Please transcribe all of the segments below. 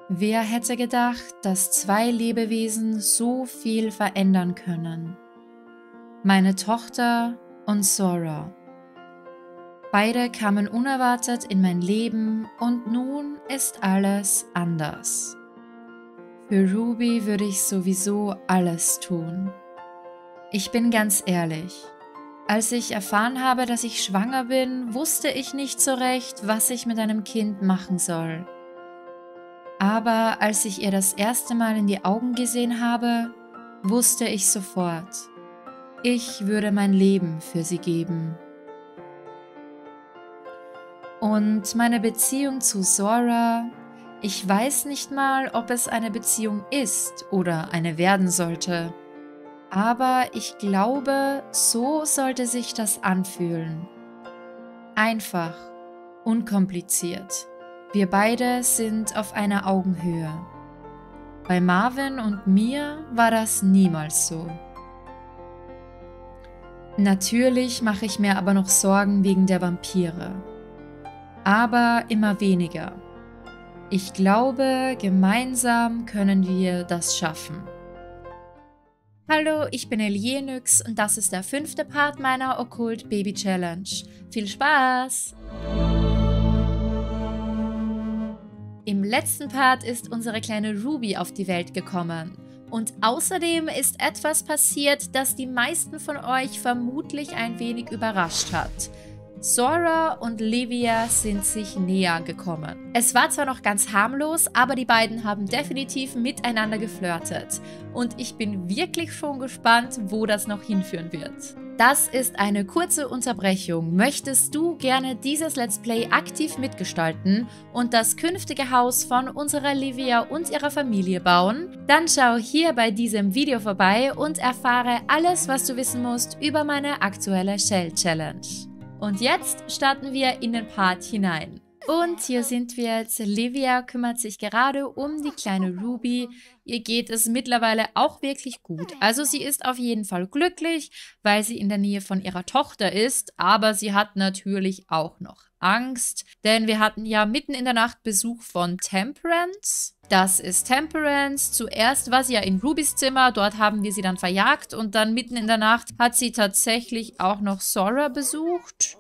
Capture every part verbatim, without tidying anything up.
Wer hätte gedacht, dass zwei Lebewesen so viel verändern können? Meine Tochter und Sora. Beide kamen unerwartet in mein Leben und nun ist alles anders. Für Ruby würde ich sowieso alles tun. Ich bin ganz ehrlich, als ich erfahren habe, dass ich schwanger bin, wusste ich nicht so recht, was ich mit einem Kind machen soll. Aber als ich ihr das erste Mal in die Augen gesehen habe, wusste ich sofort, ich würde mein Leben für sie geben. Und meine Beziehung zu Sora, ich weiß nicht mal, ob es eine Beziehung ist oder eine werden sollte. Aber ich glaube, so sollte sich das anfühlen. Einfach, unkompliziert. Wir beide sind auf einer Augenhöhe. Bei Marvin und mir war das niemals so. Natürlich mache ich mir aber noch Sorgen wegen der Vampire. Aber immer weniger. Ich glaube, gemeinsam können wir das schaffen. Hallo, ich bin Elienix und das ist der fünfte Part meiner Okkult Baby Challenge. Viel Spaß! Im letzten Part ist unsere kleine Ruby auf die Welt gekommen. Und außerdem ist etwas passiert, das die meisten von euch vermutlich ein wenig überrascht hat. Sora und Livia sind sich näher gekommen. Es war zwar noch ganz harmlos, aber die beiden haben definitiv miteinander geflirtet. Und ich bin wirklich schon gespannt, wo das noch hinführen wird. Das ist eine kurze Unterbrechung. Möchtest du gerne dieses Let's Play aktiv mitgestalten und das künftige Haus von unserer Livia und ihrer Familie bauen? Dann schau hier bei diesem Video vorbei und erfahre alles, was du wissen musst über meine aktuelle Shell Challenge. Und jetzt starten wir in den Part hinein. Und hier sind wir jetzt. Livia kümmert sich gerade um die kleine Ruby. Ihr geht es mittlerweile auch wirklich gut. Also sie ist auf jeden Fall glücklich, weil sie in der Nähe von ihrer Tochter ist. Aber sie hat natürlich auch noch Angst. Denn wir hatten ja mitten in der Nacht Besuch von Temperance. Das ist Temperance. Zuerst war sie ja in Rubys Zimmer. Dort haben wir sie dann verjagt. Und dann mitten in der Nacht hat sie tatsächlich auch noch Sora besucht.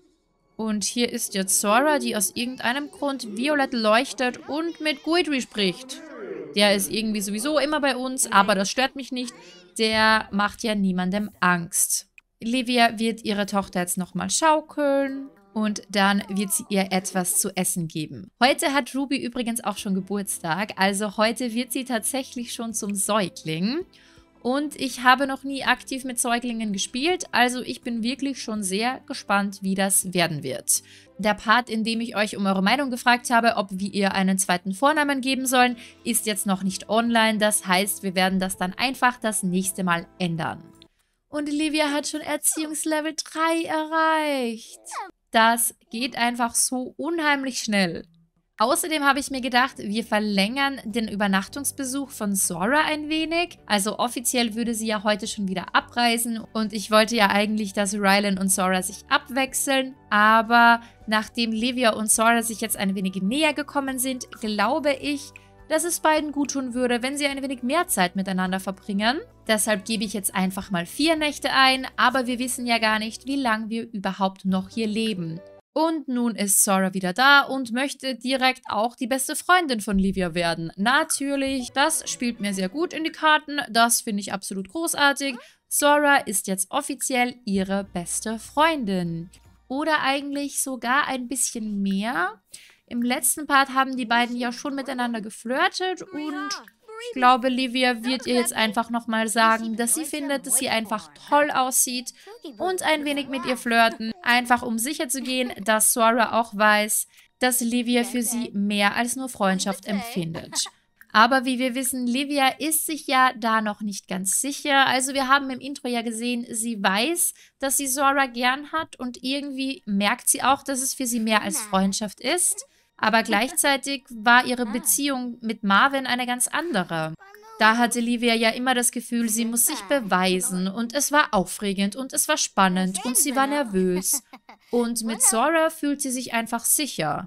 Und hier ist jetzt Sora, die aus irgendeinem Grund violett leuchtet und mit Guidry spricht. Der ist irgendwie sowieso immer bei uns, aber das stört mich nicht. Der macht ja niemandem Angst. Livia wird ihre Tochter jetzt nochmal schaukeln und dann wird sie ihr etwas zu essen geben. Heute hat Ruby übrigens auch schon Geburtstag, also heute wird sie tatsächlich schon zum Säugling. Und ich habe noch nie aktiv mit Säuglingen gespielt, also ich bin wirklich schon sehr gespannt, wie das werden wird. Der Part, in dem ich euch um eure Meinung gefragt habe, ob wir ihr einen zweiten Vornamen geben sollen, ist jetzt noch nicht online. Das heißt, wir werden das dann einfach das nächste Mal ändern. Und Livia hat schon Erziehungslevel drei erreicht. Das geht einfach so unheimlich schnell. Außerdem habe ich mir gedacht, wir verlängern den Übernachtungsbesuch von Sora ein wenig. Also offiziell würde sie ja heute schon wieder abreisen und ich wollte ja eigentlich, dass Rylan und Sora sich abwechseln. Aber nachdem Livia und Sora sich jetzt ein wenig näher gekommen sind, glaube ich, dass es beiden gut tun würde, wenn sie ein wenig mehr Zeit miteinander verbringen. Deshalb gebe ich jetzt einfach mal vier Nächte ein, aber wir wissen ja gar nicht, wie lange wir überhaupt noch hier leben. Und nun ist Sora wieder da und möchte direkt auch die beste Freundin von Livia werden. Natürlich, das spielt mir sehr gut in die Karten. Das finde ich absolut großartig. Sora ist jetzt offiziell ihre beste Freundin. Oder eigentlich sogar ein bisschen mehr. Im letzten Part haben die beiden ja schon miteinander geflirtet und ich glaube, Livia wird ihr jetzt einfach nochmal sagen, dass sie findet, dass sie einfach toll aussieht und ein wenig mit ihr flirten, einfach um sicher zu gehen, dass Sora auch weiß, dass Livia für sie mehr als nur Freundschaft empfindet. Aber wie wir wissen, Livia ist sich ja da noch nicht ganz sicher. Also wir haben im Intro ja gesehen, sie weiß, dass sie Sora gern hat und irgendwie merkt sie auch, dass es für sie mehr als Freundschaft ist. Aber gleichzeitig war ihre Beziehung mit Marvin eine ganz andere. Da hatte Livia ja immer das Gefühl, sie muss sich beweisen und es war aufregend und es war spannend und sie war nervös. Und mit Sora fühlt sie sich einfach sicher.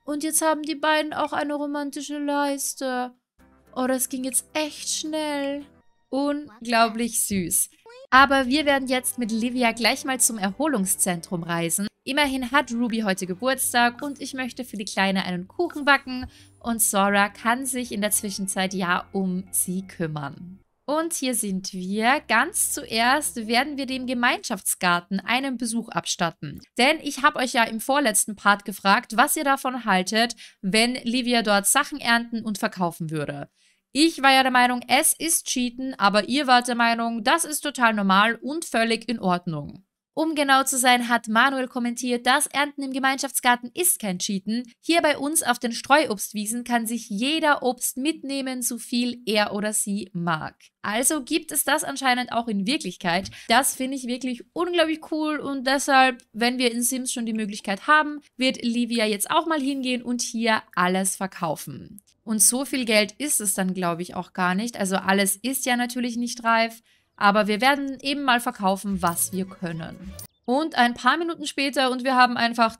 Und jetzt haben die beiden auch eine romantische Leiste. Oh, das ging jetzt echt schnell. Unglaublich süß. Aber wir werden jetzt mit Livia gleich mal zum Erholungszentrum reisen. Immerhin hat Ruby heute Geburtstag und ich möchte für die Kleine einen Kuchen backen. Und Sora kann sich in der Zwischenzeit ja um sie kümmern. Und hier sind wir. Ganz zuerst werden wir dem Gemeinschaftsgarten einen Besuch abstatten. Denn ich habe euch ja im vorletzten Part gefragt, was ihr davon haltet, wenn Livia dort Sachen ernten und verkaufen würde. Ich war ja der Meinung, es ist Cheaten, aber ihr wart der Meinung, das ist total normal und völlig in Ordnung. Um genau zu sein, hat Manuel kommentiert, das Ernten im Gemeinschaftsgarten ist kein Cheaten. Hier bei uns auf den Streuobstwiesen kann sich jeder Obst mitnehmen, so viel er oder sie mag. Also gibt es das anscheinend auch in Wirklichkeit. Das finde ich wirklich unglaublich cool und deshalb, wenn wir in Sims schon die Möglichkeit haben, wird Livia jetzt auch mal hingehen und hier alles verkaufen. Und so viel Geld ist es dann, glaube ich, auch gar nicht. Also alles ist ja natürlich nicht reif. Aber wir werden eben mal verkaufen, was wir können. Und ein paar Minuten später und wir haben einfach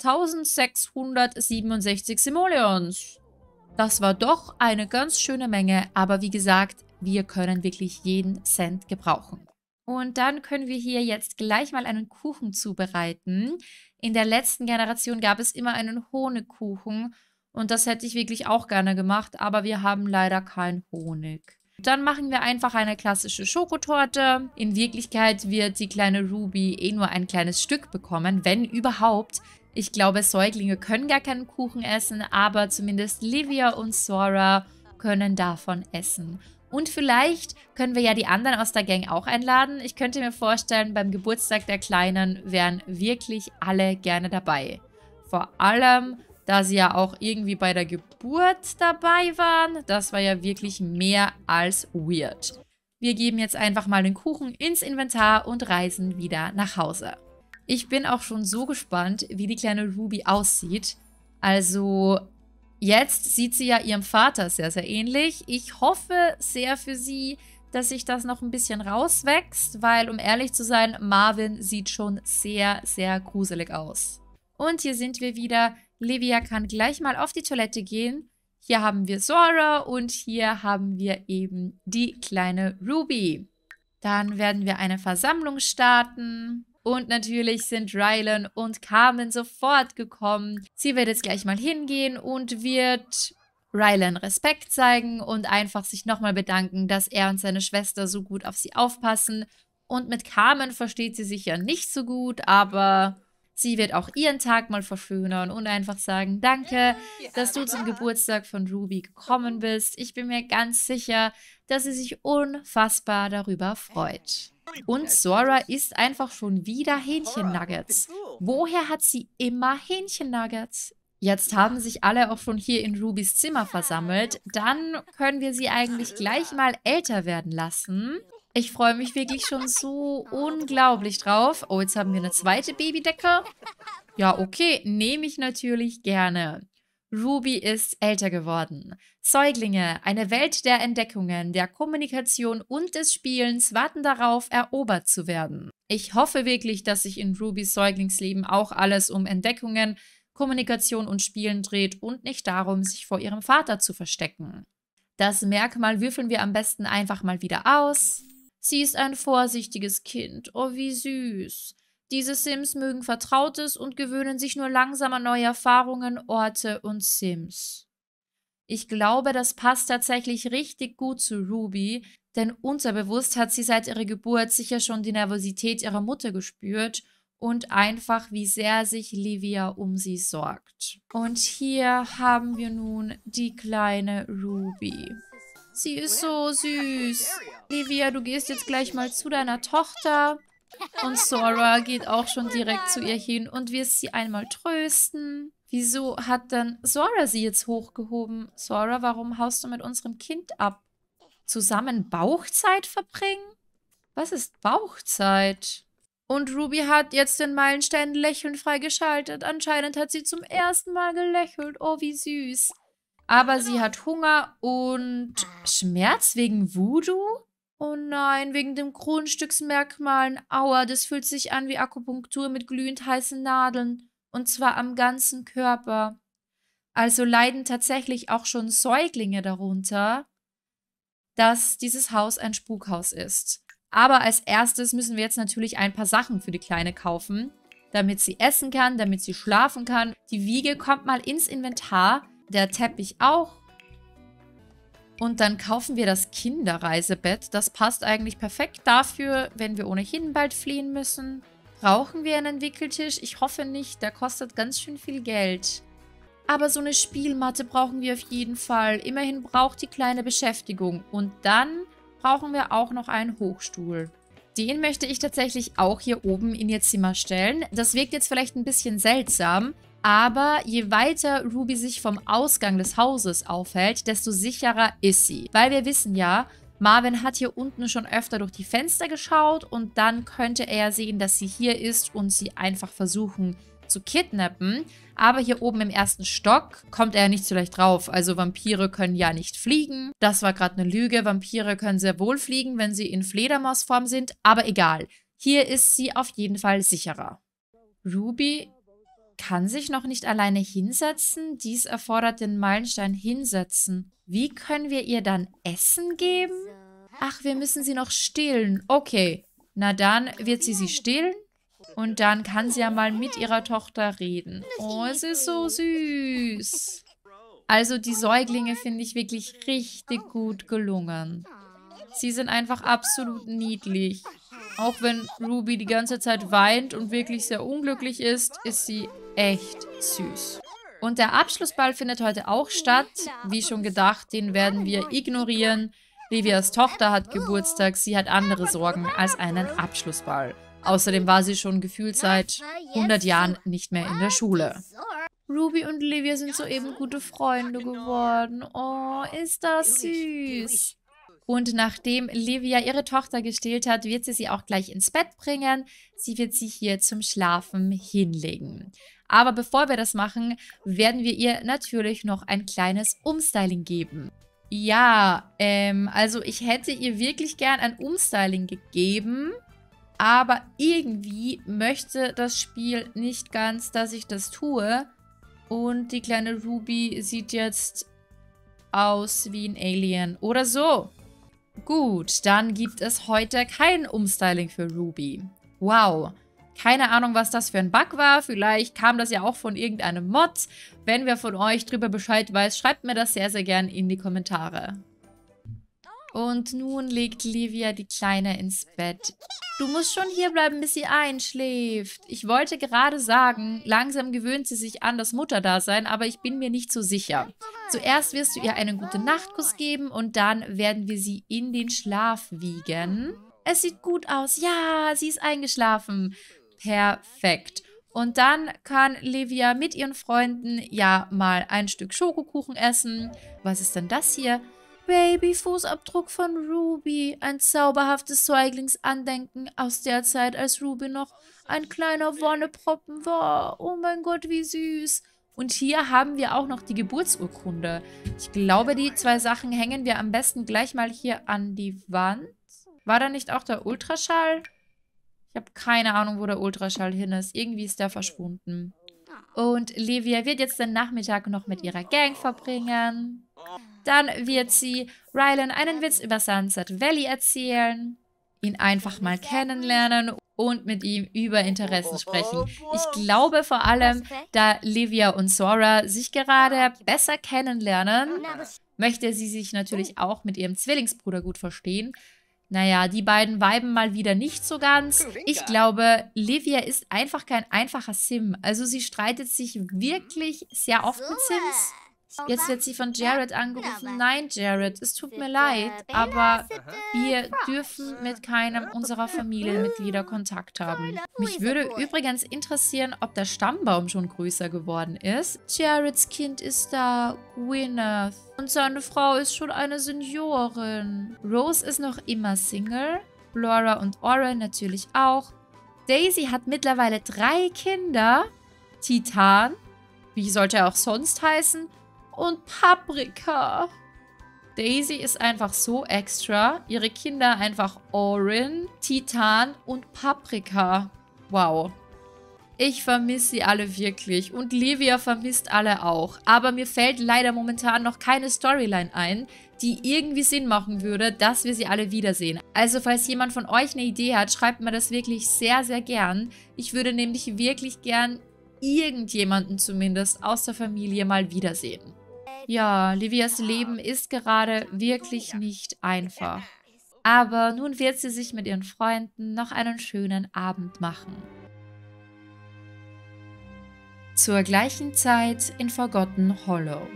eintausendsechshundertsiebenundsechzig Simoleons. Das war doch eine ganz schöne Menge, aber wie gesagt, wir können wirklich jeden Cent gebrauchen. Und dann können wir hier jetzt gleich mal einen Kuchen zubereiten. In der letzten Generation gab es immer einen Honigkuchen und das hätte ich wirklich auch gerne gemacht, aber wir haben leider keinen Honig. Dann machen wir einfach eine klassische Schokotorte. In Wirklichkeit wird die kleine Ruby eh nur ein kleines Stück bekommen, wenn überhaupt. Ich glaube, Säuglinge können gar keinen Kuchen essen, aber zumindest Livia und Sora können davon essen. Und vielleicht können wir ja die anderen aus der Gang auch einladen. Ich könnte mir vorstellen, beim Geburtstag der Kleinen wären wirklich alle gerne dabei. Vor allem, da sie ja auch irgendwie bei der Geburt dabei waren. Das war ja wirklich mehr als weird. Wir geben jetzt einfach mal den Kuchen ins Inventar und reisen wieder nach Hause. Ich bin auch schon so gespannt, wie die kleine Ruby aussieht. Also jetzt sieht sie ja ihrem Vater sehr, sehr ähnlich. Ich hoffe sehr für sie, dass sich das noch ein bisschen rauswächst, weil, um ehrlich zu sein, Marvin sieht schon sehr, sehr gruselig aus. Und hier sind wir wieder. Livia kann gleich mal auf die Toilette gehen. Hier haben wir Sora und hier haben wir eben die kleine Ruby. Dann werden wir eine Versammlung starten. Und natürlich sind Rylan und Carmen sofort gekommen. Sie wird jetzt gleich mal hingehen und wird Rylan Respekt zeigen und einfach sich nochmal bedanken, dass er und seine Schwester so gut auf sie aufpassen. Und mit Carmen versteht sie sich ja nicht so gut, aber sie wird auch ihren Tag mal verschönern und einfach sagen, danke, dass du zum Geburtstag von Ruby gekommen bist. Ich bin mir ganz sicher, dass sie sich unfassbar darüber freut. Und Sora isst einfach schon wieder Hähnchennuggets. Woher hat sie immer Hähnchennuggets? Jetzt haben sich alle auch schon hier in Rubys Zimmer versammelt. Dann können wir sie eigentlich gleich mal älter werden lassen. Ich freue mich wirklich schon so unglaublich drauf. Oh, jetzt haben wir eine zweite Babydecke. Ja, okay, nehme ich natürlich gerne. Ruby ist älter geworden. Säuglinge, eine Welt der Entdeckungen, der Kommunikation und des Spielens warten darauf, erobert zu werden. Ich hoffe wirklich, dass sich in Rubys Säuglingsleben auch alles um Entdeckungen, Kommunikation und Spielen dreht und nicht darum, sich vor ihrem Vater zu verstecken. Das Merkmal würfeln wir am besten einfach mal wieder aus. Sie ist ein vorsichtiges Kind. Oh, wie süß. Diese Sims mögen Vertrautes und gewöhnen sich nur langsam an neue Erfahrungen, Orte und Sims. Ich glaube, das passt tatsächlich richtig gut zu Ruby, denn unterbewusst hat sie seit ihrer Geburt sicher schon die Nervosität ihrer Mutter gespürt und einfach, wie sehr sich Livia um sie sorgt. Und hier haben wir nun die kleine Ruby. Sie ist so süß. Livia, du gehst jetzt gleich mal zu deiner Tochter. Und Sora geht auch schon direkt zu ihr hin und wird sie einmal trösten. Wieso hat dann Sora sie jetzt hochgehoben? Sora, warum haust du mit unserem Kind ab? Zusammen Bauchzeit verbringen? Was ist Bauchzeit? Und Ruby hat jetzt den Meilenstein Lächeln freigeschaltet. Anscheinend hat sie zum ersten Mal gelächelt. Oh, wie süß. Aber sie hat Hunger und Schmerz wegen Voodoo? Oh nein, wegen dem Grundstücksmerkmalen. Aua, das fühlt sich an wie Akupunktur mit glühend heißen Nadeln. Und zwar am ganzen Körper. Also leiden tatsächlich auch schon Säuglinge darunter, dass dieses Haus ein Spukhaus ist. Aber als erstes müssen wir jetzt natürlich ein paar Sachen für die Kleine kaufen, damit sie essen kann, damit sie schlafen kann. Die Wiege kommt mal ins Inventar, der Teppich auch. Und dann kaufen wir das Kinderreisebett. Das passt eigentlich perfekt dafür, wenn wir ohnehin bald fliehen müssen. Brauchen wir einen Wickeltisch? Ich hoffe nicht, der kostet ganz schön viel Geld. Aber so eine Spielmatte brauchen wir auf jeden Fall. Immerhin braucht die Kleine Beschäftigung. Und dann brauchen wir auch noch einen Hochstuhl. Den möchte ich tatsächlich auch hier oben in ihr Zimmer stellen. Das wirkt jetzt vielleicht ein bisschen seltsam, aber je weiter Ruby sich vom Ausgang des Hauses aufhält, desto sicherer ist sie. Weil wir wissen ja, Marvin hat hier unten schon öfter durch die Fenster geschaut und dann könnte er sehen, dass sie hier ist und sie einfach versuchen zu kidnappen. Aber hier oben im ersten Stock kommt er nicht so leicht drauf. Also Vampire können ja nicht fliegen. Das war gerade eine Lüge. Vampire können sehr wohl fliegen, wenn sie in Fledermausform sind. Aber egal. Hier ist sie auf jeden Fall sicherer. Ruby kann sich noch nicht alleine hinsetzen. Dies erfordert den Meilenstein hinsetzen. Wie können wir ihr dann Essen geben? Ach, wir müssen sie noch stillen. Okay. Na dann wird sie sie stillen. Und dann kann sie ja mal mit ihrer Tochter reden. Oh, es ist so süß. Also die Säuglinge finde ich wirklich richtig gut gelungen. Sie sind einfach absolut niedlich. Auch wenn Ruby die ganze Zeit weint und wirklich sehr unglücklich ist, ist sie echt süß. Und der Abschlussball findet heute auch statt. Wie schon gedacht, den werden wir ignorieren. Livias Tochter hat Geburtstag. Sie hat andere Sorgen als einen Abschlussball. Außerdem war sie schon gefühlt seit hundert Jahren nicht mehr in der Schule. Ruby und Livia sind soeben gute Freunde geworden. Oh, ist das süß. Und nachdem Livia ihre Tochter gestillt hat, wird sie sie auch gleich ins Bett bringen. Sie wird sie hier zum Schlafen hinlegen. Aber bevor wir das machen, werden wir ihr natürlich noch ein kleines Umstyling geben. Ja, ähm, also ich hätte ihr wirklich gern ein Umstyling gegeben. Aber irgendwie möchte das Spiel nicht ganz, dass ich das tue. Und die kleine Ruby sieht jetzt aus wie ein Alien oder so. Gut, dann gibt es heute kein Umstyling für Ruby. Wow. Keine Ahnung, was das für ein Bug war. Vielleicht kam das ja auch von irgendeinem Mod. Wenn wer von euch drüber Bescheid weiß, schreibt mir das sehr, sehr gern in die Kommentare. Und nun legt Livia die Kleine ins Bett. Du musst schon hier bleiben, bis sie einschläft. Ich wollte gerade sagen, langsam gewöhnt sie sich an das Mutterdasein, aber ich bin mir nicht so sicher. Zuerst wirst du ihr einen Gute-Nacht-Kuss geben und dann werden wir sie in den Schlaf wiegen. Es sieht gut aus. Ja, sie ist eingeschlafen. Perfekt. Und dann kann Livia mit ihren Freunden ja mal ein Stück Schokokuchen essen. Was ist denn das hier? Baby-Fußabdruck von Ruby. Ein zauberhaftes Säuglingsandenken aus der Zeit, als Ruby noch ein kleiner Wonneproppen war. Oh mein Gott, wie süß. Und hier haben wir auch noch die Geburtsurkunde. Ich glaube, die zwei Sachen hängen wir am besten gleich mal hier an die Wand. War da nicht auch der Ultraschall? Ich habe keine Ahnung, wo der Ultraschall hin ist. Irgendwie ist der verschwunden. Und Livia wird jetzt den Nachmittag noch mit ihrer Gang verbringen. Dann wird sie Rylan einen Witz über Sunset Valley erzählen, ihn einfach mal kennenlernen und mit ihm über Interessen sprechen. Ich glaube vor allem, da Livia und Sora sich gerade besser kennenlernen, möchte sie sich natürlich auch mit ihrem Zwillingsbruder gut verstehen. Naja, die beiden viben mal wieder nicht so ganz. Ich glaube, Livia ist einfach kein einfacher Sim. Also sie streitet sich wirklich sehr oft mit Sims. Jetzt wird sie von Jared angerufen. Nein, Jared, es tut mir leid, aber wir dürfen mit keinem unserer Familienmitglieder Kontakt haben. Mich würde übrigens interessieren, ob der Stammbaum schon größer geworden ist. Jareds Kind ist da, Gwyneth. Und seine Frau ist schon eine Seniorin. Rose ist noch immer Single. Laura und Oren natürlich auch. Daisy hat mittlerweile drei Kinder. Titan, wie sollte er auch sonst heißen? Und Paprika. Daisy ist einfach so extra. Ihre Kinder einfach Oren, Titan und Paprika. Wow. Ich vermisse sie alle wirklich und Livia vermisst alle auch. Aber mir fällt leider momentan noch keine Storyline ein, die irgendwie Sinn machen würde, dass wir sie alle wiedersehen. Also falls jemand von euch eine Idee hat, schreibt mir das wirklich sehr, sehr gern. Ich würde nämlich wirklich gern irgendjemanden zumindest aus der Familie mal wiedersehen. Ja, Livias Leben ist gerade wirklich nicht einfach. Aber nun wird sie sich mit ihren Freunden noch einen schönen Abend machen. Zur gleichen Zeit in Forgotten Hollow.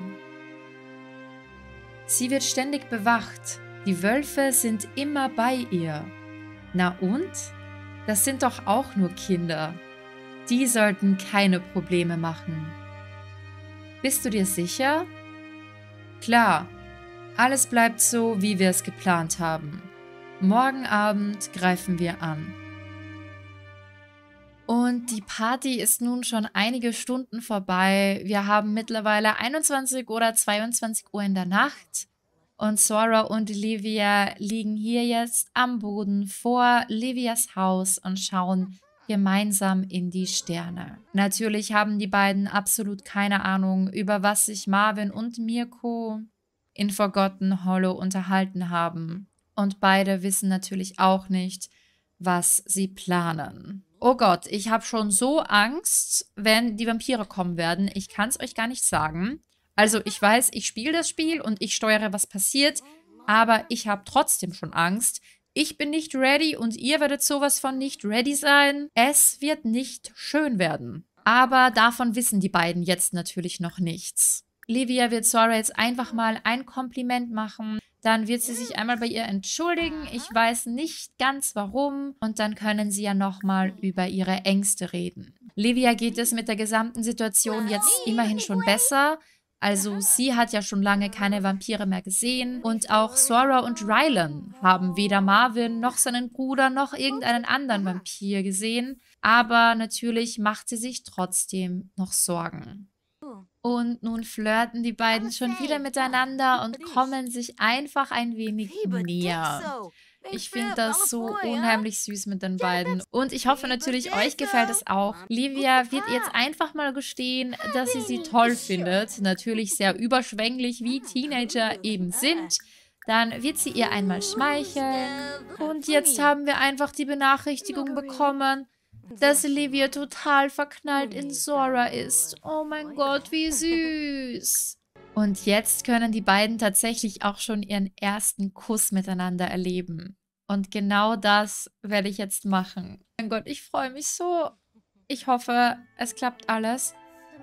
Sie wird ständig bewacht. Die Wölfe sind immer bei ihr. Na und? Das sind doch auch nur Kinder. Die sollten keine Probleme machen. Bist du dir sicher? Klar, alles bleibt so, wie wir es geplant haben. Morgen Abend greifen wir an. Und die Party ist nun schon einige Stunden vorbei. Wir haben mittlerweile einundzwanzig oder zweiundzwanzig Uhr in der Nacht. Und Sora und Livia liegen hier jetzt am Boden vor Livias Haus und schauen gemeinsam in die Sterne. Natürlich haben die beiden absolut keine Ahnung, über was sich Marvin und Mirko in Forgotten Hollow unterhalten haben. Und beide wissen natürlich auch nicht, was sie planen. Oh Gott, ich habe schon so Angst, wenn die Vampire kommen werden. Ich kann es euch gar nicht sagen. Also ich weiß, ich spiele das Spiel und ich steuere, was passiert, aber ich habe trotzdem schon Angst. Ich bin nicht ready und ihr werdet sowas von nicht ready sein. Es wird nicht schön werden. Aber davon wissen die beiden jetzt natürlich noch nichts. Livia wird Sora jetzt einfach mal ein Kompliment machen. Dann wird sie sich einmal bei ihr entschuldigen. Ich weiß nicht ganz warum. Und dann können sie ja nochmal über ihre Ängste reden. Livia geht es mit der gesamten Situation jetzt immerhin schon besser. Also sie hat ja schon lange keine Vampire mehr gesehen. Und auch Sora und Rylan haben weder Marvin noch seinen Bruder noch irgendeinen anderen Vampir gesehen. Aber natürlich macht sie sich trotzdem noch Sorgen. Und nun flirten die beiden schon wieder miteinander und kommen sich einfach ein wenig näher. Ich finde das so unheimlich süß mit den beiden. Und ich hoffe natürlich, euch gefällt es auch. Livia wird jetzt einfach mal gestehen, dass sie sie toll findet. Natürlich sehr überschwänglich, wie Teenager eben sind. Dann wird sie ihr einmal schmeicheln. Und jetzt haben wir einfach die Benachrichtigung bekommen, dass Livia total verknallt in Sora ist. Oh mein Gott, wie süß. Und jetzt können die beiden tatsächlich auch schon ihren ersten Kuss miteinander erleben. Und genau das werde ich jetzt machen. Oh mein Gott, ich freue mich so. Ich hoffe, es klappt alles.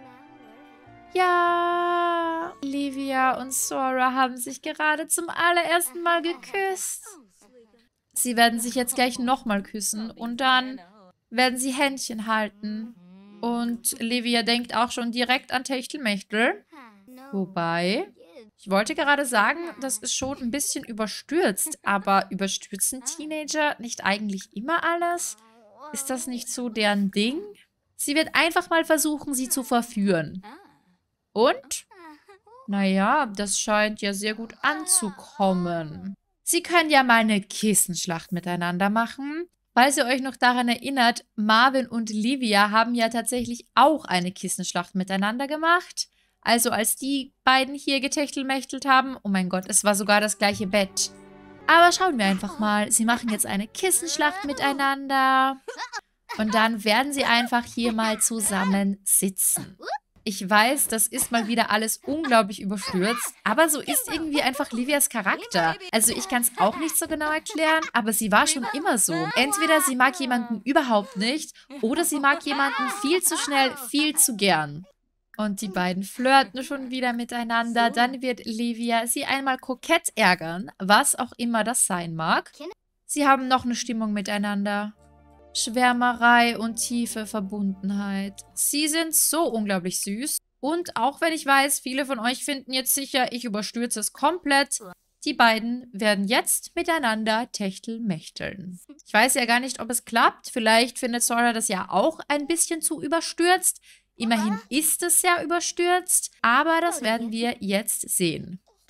Ja, Livia und Sora haben sich gerade zum allerersten Mal geküsst. Sie werden sich jetzt gleich nochmal küssen und dann werden sie Händchen halten. Und Livia denkt auch schon direkt an Techtelmechtel. Wobei, ich wollte gerade sagen, das ist schon ein bisschen überstürzt. Aber überstürzen Teenager nicht eigentlich immer alles? Ist das nicht so deren Ding? Sie wird einfach mal versuchen, sie zu verführen. Und? Naja, das scheint ja sehr gut anzukommen. Sie können ja mal eine Kissenschlacht miteinander machen. Falls ihr euch noch daran erinnert, Marvin und Livia haben ja tatsächlich auch eine Kissenschlacht miteinander gemacht. Also als die beiden hier getechtelmächtelt haben, oh mein Gott, es war sogar das gleiche Bett. Aber schauen wir einfach mal, sie machen jetzt eine Kissenschlacht miteinander. Und dann werden sie einfach hier mal zusammen sitzen. Ich weiß, das ist mal wieder alles unglaublich überstürzt, aber so ist irgendwie einfach Livias Charakter. Also ich kann es auch nicht so genau erklären, aber sie war schon immer so. Entweder sie mag jemanden überhaupt nicht oder sie mag jemanden viel zu schnell, viel zu gern. Und die beiden flirten schon wieder miteinander. Dann wird Livia sie einmal kokett ärgern, was auch immer das sein mag. Sie haben noch eine Stimmung miteinander. Schwärmerei und tiefe Verbundenheit. Sie sind so unglaublich süß. Und auch wenn ich weiß, viele von euch finden jetzt sicher, ich überstürze es komplett. Die beiden werden jetzt miteinander techtelmächteln. Ich weiß ja gar nicht, ob es klappt. Vielleicht findet Sora das ja auch ein bisschen zu überstürzt. Immerhin ist es ja überstürzt. Aber das werden wir jetzt sehen.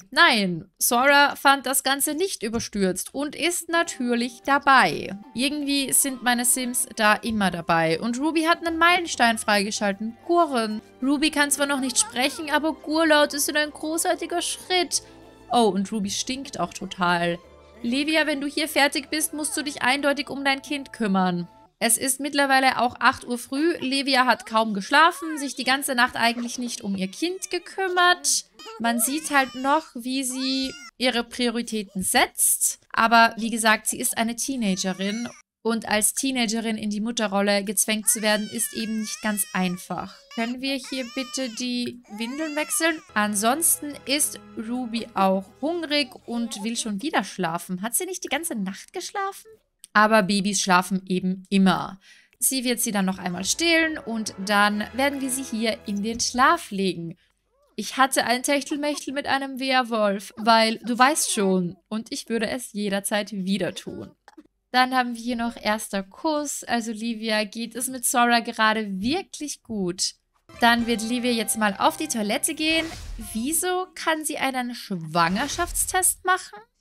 Nein, Sora fand das Ganze nicht überstürzt und ist natürlich dabei. Irgendwie sind meine Sims da immer dabei. Und Ruby hat einen Meilenstein freigeschalten. Gurren. Ruby kann zwar noch nicht sprechen, aber Gurlaut ist ein großartiger Schritt. Oh, und Ruby stinkt auch total. Livia, wenn du hier fertig bist, musst du dich eindeutig um dein Kind kümmern. Es ist mittlerweile auch acht Uhr früh. Livia hat kaum geschlafen, sich die ganze Nacht eigentlich nicht um ihr Kind gekümmert. Man sieht halt noch, wie sie ihre Prioritäten setzt. Aber wie gesagt, sie ist eine Teenagerin. Und als Teenagerin in die Mutterrolle gezwängt zu werden, ist eben nicht ganz einfach. Können wir hier bitte die Windeln wechseln? Ansonsten ist Ruby auch hungrig und will schon wieder schlafen. Hat sie nicht die ganze Nacht geschlafen? Aber Babys schlafen eben immer. Sie wird sie dann noch einmal stillen und dann werden wir sie hier in den Schlaf legen. Ich hatte ein Techtelmechtel mit einem Werwolf, weil du weißt schon, und ich würde es jederzeit wieder tun. Dann haben wir hier noch erster Kuss. Also Livia, geht es mit Sora gerade wirklich gut? Dann wird Livia jetzt mal auf die Toilette gehen. Wieso kann sie einen Schwangerschaftstest machen?